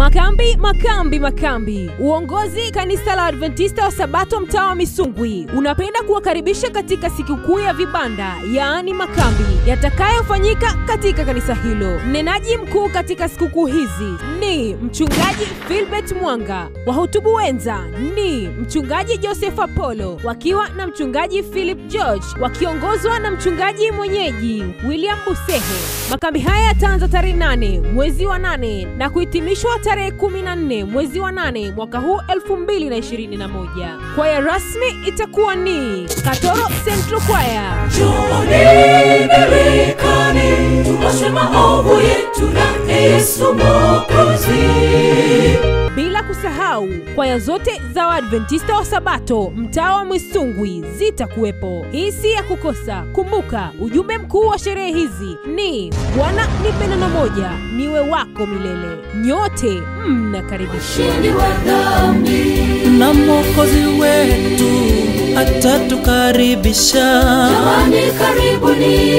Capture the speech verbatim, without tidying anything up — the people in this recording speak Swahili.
Makambi, makambi, makambi. Uongozi kanisa la Adventista wa Sabato mtaa wa Misungwi unapenda kuwakaribisha katika sikukuu ya vibanda, yaani makambi, yatakayofanyika katika kanisa hilo. Mnenaji mkuu katika sikukuu hizi ni mchungaji Philbert Mwanga. Wahutubu wenza ni mchungaji Joseph Apollo wakiwa na mchungaji Philip George wakiongozwa na mchungaji mwenyeji William Busehe. Makambi haya yataanza tarehe nane mwezi wa nane na kuhitimishwa tarehe kumi na nne mwezi wa nane mwaka huu elfu mbili na ishirini na moja. Kwaya rasmi itakuwa ni Katoro Central Choir. Jooni berikani, tuoshe maovu yetu na Yesu Mwokozi. Bila kusahau, kwaya zote za Adventista wa Sabato mtaa wa Misungwi zitakuwepo. Hii si ya kukosa. Kumbuka, ujumbe mkuu wa sherehe hizi ni Bwana nipe neno moja, niwe wako milele. Nyote mnakaribishwa. Na Mwokozi wetu atatukaribisha. Jamani, karibuni.